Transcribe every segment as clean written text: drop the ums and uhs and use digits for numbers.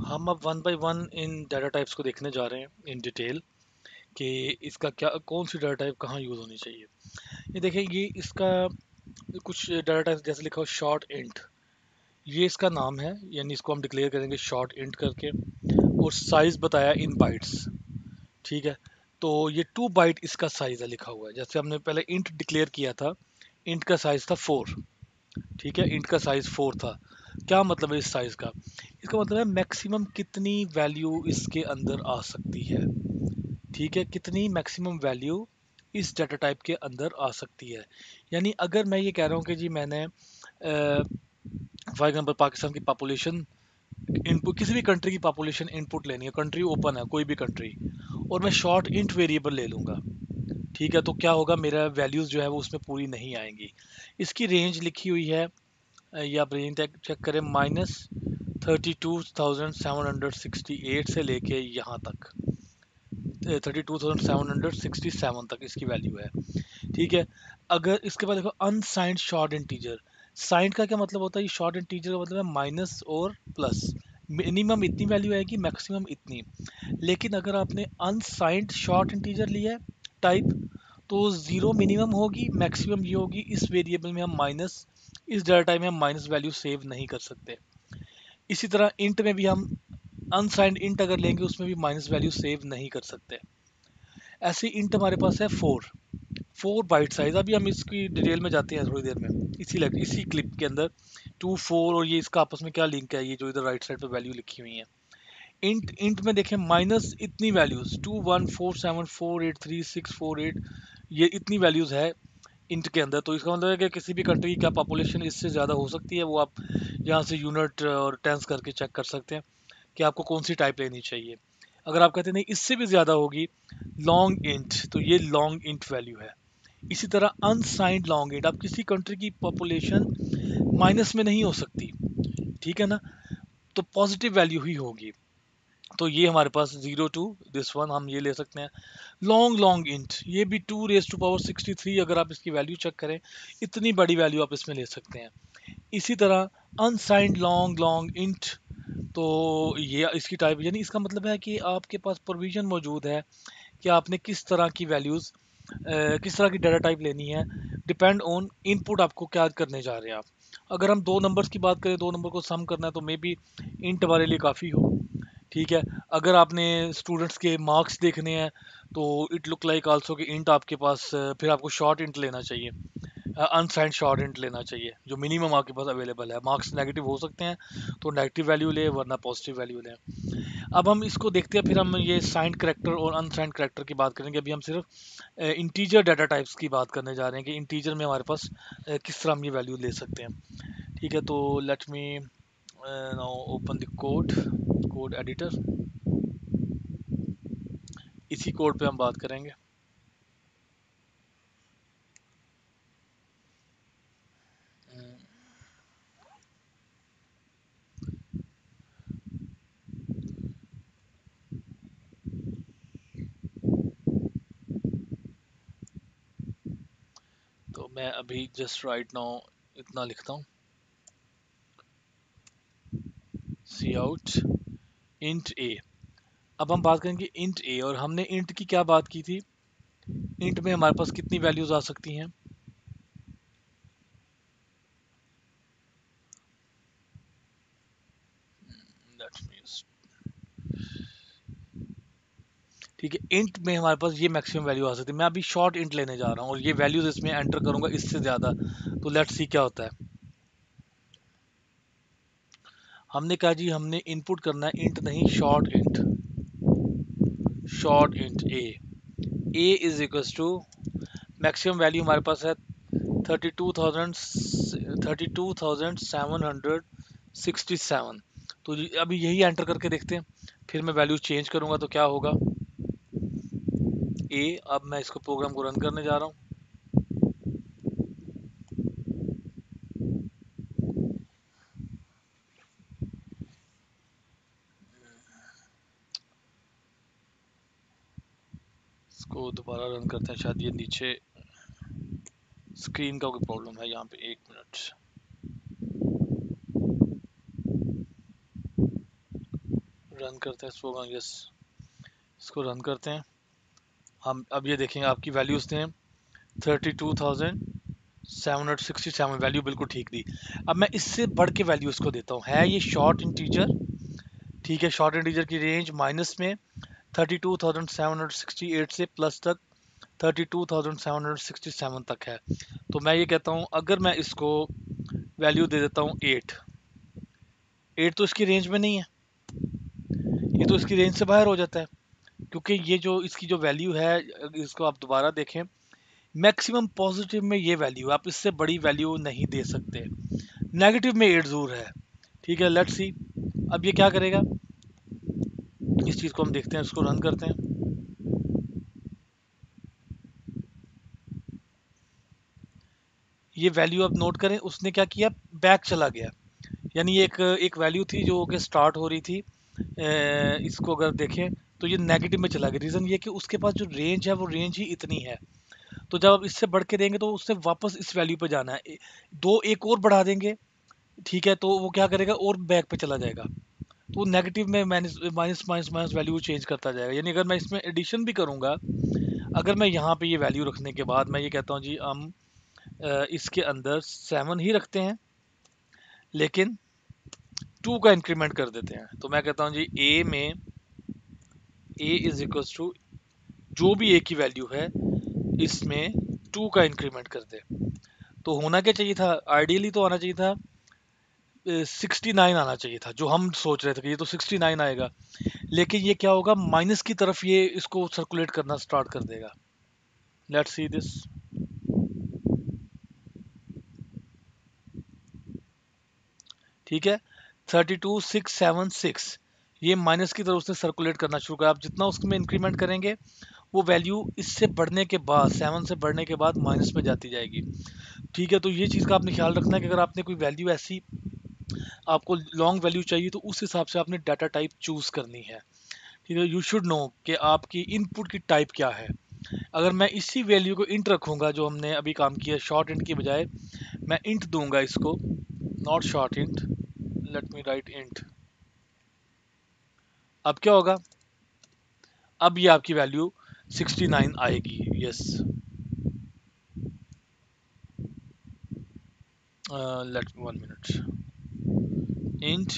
हम अब one by one इन डाटा टाइप्स को देखने जा रहे हैं इन डिटेल कि इसका क्या कौन सी डाटा टाइप कहाँ यूज़ होनी चाहिए। ये देखें, ये इसका कुछ डाटा टाइप जैसे लिखा हो शॉर्ट इंट, ये इसका नाम है, यानी इसको हम डिक्लेयर करेंगे शॉर्ट इंट करके, और साइज बताया इन बाइट्स। ठीक है, तो ये 2 बाइट इसका साइज है लिखा हुआ है। जैसे हमने पहले इंट डिक्लेयर किया था, इंट का साइज था 4। ठीक है, इंट का साइज 4 था। क्या मतलब है इस साइज का? इसका मतलब है मैक्सिमम कितनी वैल्यू इसके अंदर आ सकती है। ठीक है, कितनी मैक्सिमम वैल्यू इस डाटा टाइप के अंदर आ सकती है। यानी अगर मैं ये कह रहा हूँ कि जी मैंने फॉर एग्जाम्पल पाकिस्तान की पॉपुलेशन इनपुट, किसी भी कंट्री की पॉपुलेशन इनपुट लेनी है, कंट्री ओपन है कोई भी कंट्री, और मैं शॉर्ट इंट वेरिएबल ले लूँगा। ठीक है, तो क्या होगा, मेरा वैल्यूज़ जो है वो उसमें पूरी नहीं आएंगी। इसकी रेंज लिखी हुई है, ये आप रेंज चेक करें, -32,768 से लेके यहाँ तक 32,767 तक इसकी वैल्यू है। ठीक है, अगर इसके बाद देखो अनसाइंड शॉर्ट इंटीजर। साइंड का क्या मतलब होता है? शॉर्ट इंटीजर का मतलब है माइनस और प्लस, मिनिमम इतनी वैल्यू आएगी, मैक्सिमम इतनी। लेकिन अगर आपने अनसाइंड शॉर्ट इंटीजर लिया है टाइप, तो जीरो मिनिमम होगी, मैक्सिमम ये होगी। इस वेरिएबल में हम माइनस, इस डाटा टाइप में हम माइनस वैल्यू सेव नहीं कर सकते। इसी तरह इंट में भी हम अनसाइंड इंट अगर लेंगे उसमें भी माइनस वैल्यू सेव नहीं कर सकते। ऐसे इंट हमारे पास है 4 बाइट साइज। अभी हम इसकी डिटेल में जाते हैं थोड़ी देर में, इसी क्लिप के अंदर 2 4 और ये इसका आपस में क्या लिंक है, ये जो इधर राइट साइड पे वैल्यू लिखी हुई है। इंट इंट में देखें माइनस इतनी वैल्यूज 2147483648, ये इतनी वैल्यूज है इंट के अंदर। तो इसका मतलब है कि किसी भी कंट्री की क्या पॉपुलेशन इससे ज़्यादा हो सकती है, वो आप यहाँ से यूनिट और टेंस करके चेक कर सकते हैं कि आपको कौन सी टाइप लेनी चाहिए। अगर आप कहते हैं नहीं इससे भी ज़्यादा होगी, लॉन्ग इंट, तो ये लॉन्ग इंट वैल्यू है। इसी तरह अनसाइंड लॉन्ग इंट, अब किसी कंट्री की पॉपुलेशन माइनस में नहीं हो सकती, ठीक है ना, तो पॉजिटिव वैल्यू ही होगी। तो ये हमारे पास 0 to दिस वन हम ये ले सकते हैं। लॉन्ग लॉन्ग इंट, ये भी 2 raised to power 63, अगर आप इसकी वैल्यू चेक करें, इतनी बड़ी वैल्यू आप इसमें ले सकते हैं। इसी तरह अनसाइंड लॉन्ग लॉन्ग इंट, तो ये इसकी टाइप, यानी इसका मतलब है कि आपके पास प्रोविजन मौजूद है कि आपने किस तरह की वैल्यूज़, किस तरह की डाटा टाइप लेनी है, डिपेंड ऑन इनपुट आपको क्या करने जा रहे हैं आप। अगर हम 2 नंबर्स की बात करें, 2 नंबर को सम करना है, तो मे बी इंट हमारे लिए काफ़ी हो। ठीक है, अगर आपने स्टूडेंट्स के मार्क्स देखने हैं, तो इट लुक लाइक आल्सो कि इंट आपके पास, फिर आपको शॉर्ट इंट लेना चाहिए, अनसाइंड शॉर्ट इंट लेना चाहिए, जो मिनिमम आपके पास अवेलेबल है। मार्क्स नेगेटिव हो सकते हैं, तो नेगेटिव वैल्यू ले, वरना पॉजिटिव वैल्यू ले। अब हम इसको देखते हैं, फिर हम ये साइंड करेक्टर और अनसाइंड करेक्टर की बात करेंगे। अभी हम सिर्फ इंटीजर डाटा टाइप्स की बात करने जा रहे हैं कि इंटीजर में हमारे पास किस तरह हम ये वैल्यू ले सकते हैं। ठीक है, तो let me now open the code, code editor. इसी कोड पे हम बात करेंगे। तो मैं अभी जस्ट राइट नाउ इतना लिखता हूँ, सी आउट इंट ए। अब हम बात करेंगे इंट ए, और हमने इंट की क्या बात की थी? इंट में हमारे पास कितनी वैल्यूज आ सकती हैं? Let me ठीक है, इंट में हमारे पास ये मैक्सिमम वैल्यू आ सकती है। मैं अभी शॉर्ट इंट लेने जा रहा हूँ और ये वैल्यूज इसमें एंटर करूंगा इससे ज़्यादा। तो लेट्स सी क्या होता है। हमने कहा जी हमने इनपुट करना है इंट नहीं short int, short int A is equals to, maximum value हमारे पास है 32,767। तो अभी यही एंटर करके देखते हैं, फिर मैं वैल्यू चेंज करूंगा तो क्या होगा। ए, अब मैं इसको प्रोग्राम को रन करने जा रहा हूँ। इसको दोबारा रन करते हैं, शायद ये नीचे स्क्रीन का कोई प्रॉब्लम है यहाँ पे। 1 मिनट। रन करते हैं इसको, यस, इसको रन करते हैं। हम अब ये देखेंगे आपकी वैल्यूज थे 32,767, वैल्यू बिल्कुल ठीक दी। अब मैं इससे बढ़ के वैल्यू इसको देता हूँ, है ये शॉर्ट इंटीजर, ठीक है, शॉर्ट इंटीजर की रेंज माइनस में 32,768 से प्लस तक 32,767 तक है। तो मैं ये कहता हूँ अगर मैं इसको वैल्यू दे देता हूँ 8, 8 तो इसकी रेंज में नहीं है, ये तो इसकी रेंज से बाहर हो जाता है, क्योंकि ये जो इसकी जो वैल्यू है, इसको आप दोबारा देखें, मैक्सिमम पॉजिटिव में ये वैल्यू, आप इससे बड़ी वैल्यू नहीं दे सकते। नेगेटिव में 8 जरूर है, ठीक है, लेट्स सी अब ये क्या करेगा। इस चीज़ को हम देखते हैं, इसको रन करते हैं। ये वैल्यू आप नोट करें, उसने क्या किया, बैक चला गया। यानी ये एक एक वैल्यू थी जो कि स्टार्ट हो रही थी, इसको अगर देखें तो ये नेगेटिव में चला गया। रीज़न ये कि उसके पास जो रेंज है वो रेंज ही इतनी है। तो जब आप इससे बढ़ के देंगे तो उससे वापस इस वैल्यू पे जाना है। दो एक और बढ़ा देंगे, ठीक है, तो वो क्या करेगा, और बैक पे चला जाएगा। तो नेगेटिव में minus minus minus minus value change करता जाएगा। यानी अगर मैं इसमें एडिशन भी करूंगा, अगर मैं यहाँ पे ये वैल्यू रखने के बाद मैं ये कहता हूँ जी हम इसके अंदर 7 ही रखते हैं, लेकिन 2 का इंक्रीमेंट कर देते हैं। तो मैं कहता हूँ जी ए में ए इज इक्वल टू जो भी ए की वैल्यू है इसमें 2 का इंक्रीमेंट कर दे। तो होना क्या चाहिए था, आइडियली तो आना चाहिए था 69 आना चाहिए था, जो हम सोच रहे थे कि ये तो 69 आएगा, लेकिन ये क्या होगा, माइनस की तरफ ये इसको सर्कुलेट करना स्टार्ट कर देगा। लेट्स सी दिस, ठीक है, 32,676 ये माइनस की तरफ उसने सर्कुलेट करना शुरू किया। आप जितना उसमें इंक्रीमेंट करेंगे वो वैल्यू इससे बढ़ने के बाद, 7 से बढ़ने के बाद माइनस में जाती जाएगी, ठीक है। तो ये चीज़ का आपने ख्याल रखना है कि अगर आपने कोई वैल्यू ऐसी, आपको लॉन्ग वैल्यू चाहिए, तो उस हिसाब से आपने डाटा टाइप चूज करनी है, ठीक है। यू शुड नो कि आपकी इनपुट की टाइप क्या है। अगर मैं इसी वैल्यू को इंट रखूंगा, जो हमने अभी काम किया शॉर्ट इंट की बजाय, मैं इंट दूंगा इसको, not short int, let me write int. अब क्या होगा, अब ये आपकी वैल्यू 69 आएगी, yes. Let me 1 minute, int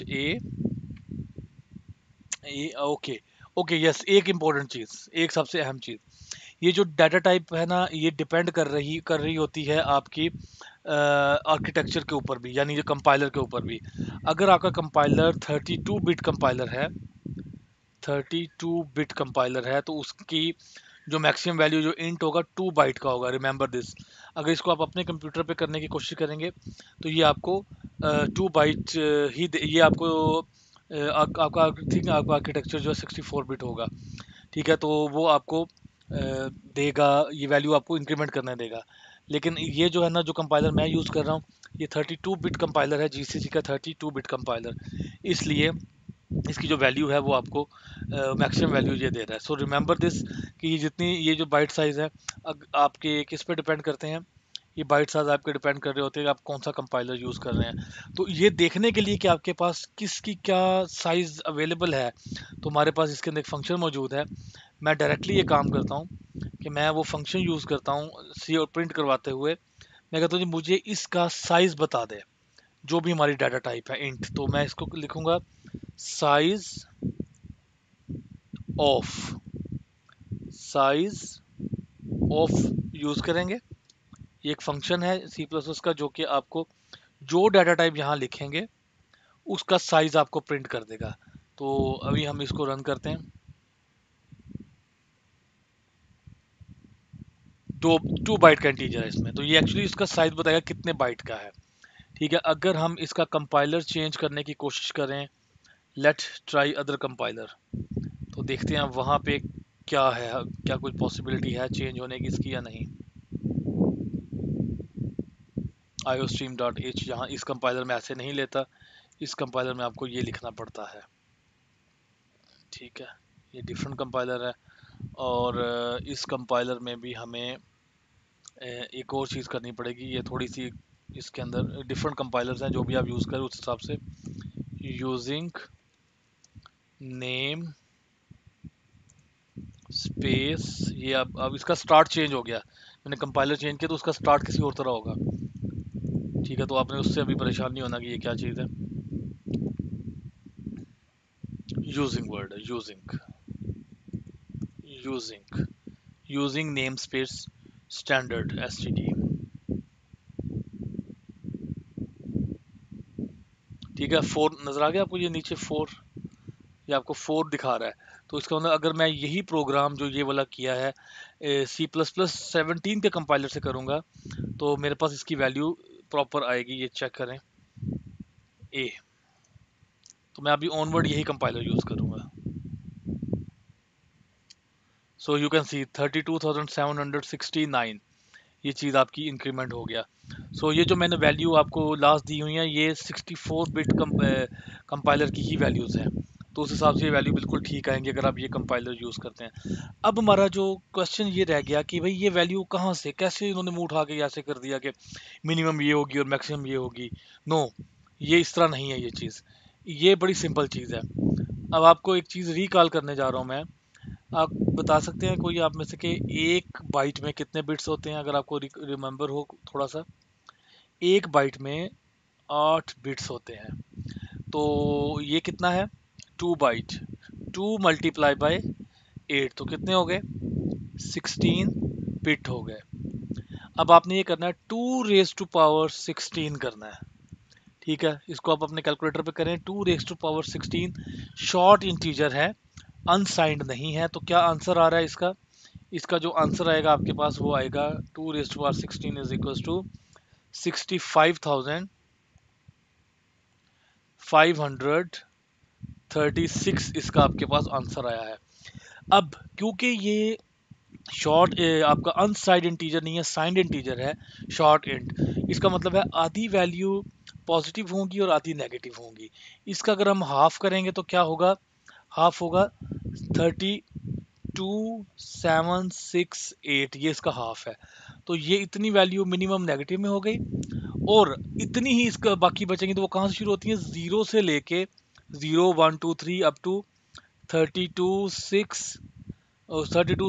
A okay, okay yes. एक इंपॉर्टेंट चीज, एक सबसे अहम चीज, ये जो डाटा टाइप है ना, ये डिपेंड कर रही होती है आपकी आर्किटेक्चर के ऊपर भी, यानी जो कंपाइलर के ऊपर भी। अगर आपका कंपाइलर 32 बिट कंपाइलर है, 32 बिट कंपाइलर है, तो उसकी जो मैक्सिमम वैल्यू जो इंट होगा 2 बाइट का होगा, रिमेंबर दिस। अगर इसको आप अपने कंप्यूटर पे करने की कोशिश करेंगे तो ये आपको 2 बाइट ये आपको आपका थिंक आपका आर्किटेक्चर जो है 64 बिट होगा, ठीक है। तो वो आपको देगा, ये वैल्यू आपको इंक्रीमेंट करने देगा। लेकिन ये जो है ना, जो कंपाइलर मैं यूज़ कर रहा हूँ, ये 32 बिट कंपाइलर है, जीसीसी का 32 बिट कंपाइलर, इसलिए इसकी जो वैल्यू है वो आपको मैक्सिमम वैल्यू ये दे रहा है। सो रिमेंबर दिस कि ये जितनी ये जो बाइट साइज है, आपके किस पे डिपेंड करते हैं, ये बाइट साइज आपके डिपेंड कर रहे होते हैं कि आप कौन सा कंपाइलर यूज़ कर रहे हैं। तो ये देखने के लिए कि आपके पास किसकी क्या साइज अवेलेबल है, तो हमारे पास इसके अंदर एक फंक्शन मौजूद है। मैं डायरेक्टली ये काम करता हूँ कि मैं वो फंक्शन यूज़ करता हूँ सी और प्रिंट करवाते हुए, मैं कहता हूँ जी मुझे इसका साइज बता दे, जो भी हमारी डाटा टाइप है इंट। तो मैं इसको लिखूंगा size of, size of use करेंगे। ये एक फंक्शन है सी प्लस प्लस का, जो कि आपको जो डाटा टाइप यहाँ लिखेंगे उसका साइज आपको प्रिंट कर देगा। तो अभी हम इसको रन करते हैं। दो 2 बाइट का इंटीजर है इसमें, तो ये एक्चुअली इसका साइज बताएगा कितने बाइट का है, ठीक है। अगर हम इसका कंपाइलर चेंज करने की कोशिश करें, लेट ट्राई अदर कंपाइलर, तो देखते हैं वहाँ पे क्या है, क्या कोई पॉसिबिलिटी है चेंज होने की इसकी या नहीं। आईओस्ट्रीम डॉट एच, यहाँ इस कंपाइलर में ऐसे नहीं लेता, इस कंपाइलर में आपको ये लिखना पड़ता है, ठीक है। ये डिफरेंट कंपाइलर है। और इस कंपाइलर में भी हमें एक और चीज़ करनी पड़ेगी, ये थोड़ी सी, इसके अंदर डिफरेंट कंपाइलर्स हैं, जो भी आप यूज़ करें उस हिसाब से, यूजिंग नेम स्पेस, ये अब इसका स्टार्ट चेंज हो गया, मैंने कंपाइलर चेंज किया तो उसका स्टार्ट किसी और तरह होगा। ठीक है, तो आपने उससे अभी परेशान नहीं होना कि ये क्या चीज़ है। यूजिंग वर्ड है, using, using, using name space standard STD. ठीक है, फोर नजर आ गया आपको, ये नीचे फोर, ये आपको फोर दिखा रहा है। तो इसका मतलब अगर मैं यही प्रोग्राम जो ये वाला किया है C++17 के कंपाइलर से करूंगा तो मेरे पास इसकी वैल्यू प्रॉपर आएगी, ये चेक करें। ए, तो मैं अभी ऑनवर्ड यही कंपाइलर यूज करूंगा। सो यू कैन सी 32,769, ये चीज़ आपकी इंक्रीमेंट हो गया। ये जो मैंने वैल्यू आपको लास्ट दी हुई है ये 64 बिट कंपाइलर की ही वैल्यूज़ हैं, तो उस हिसाब से ये वैल्यू बिल्कुल ठीक आएंगे अगर आप ये कंपाइलर यूज़ करते हैं। अब हमारा जो क्वेश्चन ये रह गया कि भाई ये वैल्यू कहाँ से, कैसे इन्होंने मुंह उठा के ऐसे कर दिया कि मिनिमम ये होगी और मैक्सिमम ये होगी। नो, ये इस तरह नहीं है ये चीज़, ये बड़ी सिंपल चीज़ है। अब आपको एक चीज़ रिकॉल करने जा रहा हूँ मैं। आप बता सकते हैं कोई आप में से कि एक बाइट में कितने बिट्स होते हैं, अगर आपको रिमेम्बर हो थोड़ा सा। एक बाइट में 8 बिट्स होते हैं, तो ये कितना है, 2 बाइट, 2 × 8 तो कितने हो गए, 16 बिट हो गए। अब आपने ये करना है 2 raised to power 16 करना है। ठीक है, इसको आप अपने कैलकुलेटर पे करें, 2 raised to power 16 short integer है, अनसाइंड नहीं है। तो क्या आंसर आ रहा है इसका, इसका जो आंसर आएगा आपके पास वो आएगा 2 raised to power 16 is equal to 65,536, इसका आपके पास आंसर आया है। अब क्योंकि ये शॉर्ट आपका अनसाइड इंटीजर नहीं है, साइंड इंटीजर है, शॉर्ट इंट, इसका मतलब है आधी वैल्यू पॉजिटिव होंगी और आधी नेगेटिव होंगी। इसका अगर हम हाफ करेंगे तो क्या होगा, हाफ होगा 32,768, ये इसका हाफ है। तो ये इतनी वैल्यू मिनिमम नेगेटिव में हो गई, और इतनी ही इसका बाकी बचेंगी, तो वो कहाँ से शुरू होती है, जीरो से लेके 0 1 2 3 अप टू 32 6 और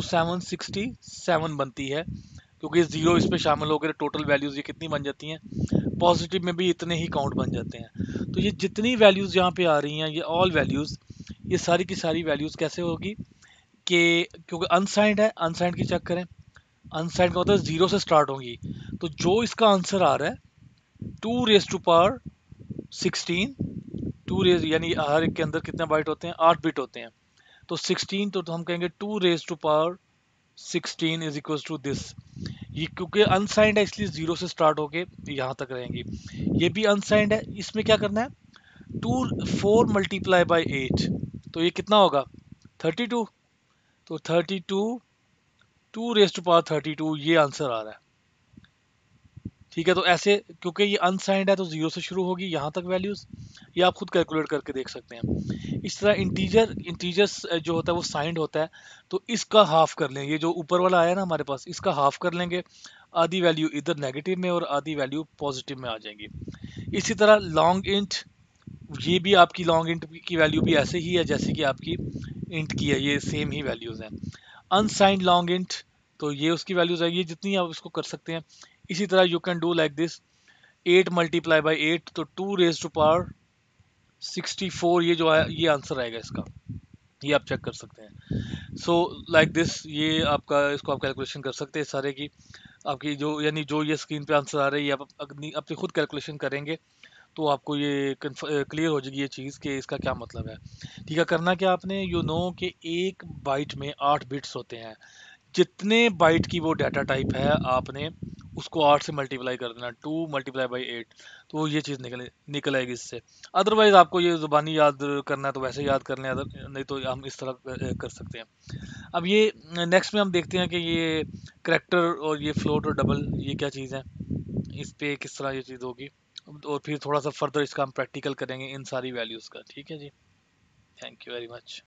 32 767 बनती है, क्योंकि जीरो इसमें शामिल हो गए, टोटल वैल्यूज ये कितनी बन जाती हैं, पॉजिटिव में भी इतने ही काउंट बन जाते हैं। तो ये जितनी वैल्यूज यहाँ पे आ रही हैं, ये ऑल वैल्यूज, ये सारी की सारी वैल्यूज कैसे होगी कि, क्योंकि अनसाइंड है, अनसाइंड की चेक करें, अनसाइंड का मतलब जीरो से स्टार्ट होंगी। तो जो इसका आंसर आ रहा है 2 raised to power 16, two raise यानी हर एक के अंदर कितने बाइट होते हैं, 8 बिट होते हैं, तो 16, तो हम कहेंगे 2 raised to power 16 is equal to this. ये क्योंकि अनसाइंड है इसलिए जीरो से स्टार्ट होके यहाँ तक रहेंगी। ये भी अनसाइंड है, इसमें क्या करना है, 4 × 8, तो ये कितना होगा, 32, तो 32, 2 raised to power 32, ये आंसर आ रहा है। ठीक है, तो ऐसे क्योंकि ये अनसाइंड है तो जीरो से शुरू होगी यहाँ तक वैल्यूज, ये आप खुद कैलकुलेट करके देख सकते हैं। इस तरह इंटीजर, इंटीजर जो होता है वो साइंड होता है, तो इसका हाफ कर लेंगे, ये जो ऊपर वाला आया ना हमारे पास, इसका हाफ कर लेंगे, आधी वैल्यू इधर नेगेटिव में और आधी वैल्यू पॉजिटिव में आ जाएंगी। इसी तरह लॉन्ग इंट, ये भी आपकी लॉन्ग इंट की वैल्यू भी ऐसे ही है जैसे कि आपकी इंट की है, ये सेम ही वैल्यूज हैं। अनसाइंड लॉन्ग इंट, तो ये उसकी वैल्यूज है, ये जितनी आप इसको कर सकते हैं। इसी तरह you can do like this, 8 × 8, तो 2 raised to power 64, ये जो है ये आंसर आएगा इसका, ये आप चेक कर सकते हैं। लाइक दिस, ये आपका, इसको आप कैलकुलेशन कर सकते हैं सारे की, आपकी जो यानी जो ये स्क्रीन पे आंसर आ रही है, आप अपनी अपनी खुद कैलकुलेशन करेंगे तो आपको ये क्लियर हो जाएगी ये चीज़ कि इसका क्या मतलब है। ठीक है, करना क्या आपने, यू नो कि एक बाइट में 8 बिट्स होते हैं, जितने बाइट की वो डाटा टाइप है आपने उसको 8 से मल्टीप्लाई कर देना, 2 × 8, तो ये चीज़ निकल निकल आएगी इससे। अदरवाइज आपको ये ज़ुबानी याद करना है तो वैसे याद कर लें, अदर नहीं तो हम इस तरह कर सकते हैं। अब ये नेक्स्ट में हम देखते हैं कि ये करेक्टर और ये फ्लोट और डबल ये क्या चीज़ है, इस पे किस तरह ये चीज़ होगी, और फिर थोड़ा सा फर्दर इसका हम प्रैक्टिकल करेंगे इन सारी वैल्यूज़ का। ठीक है जी, थैंक यू वेरी मच।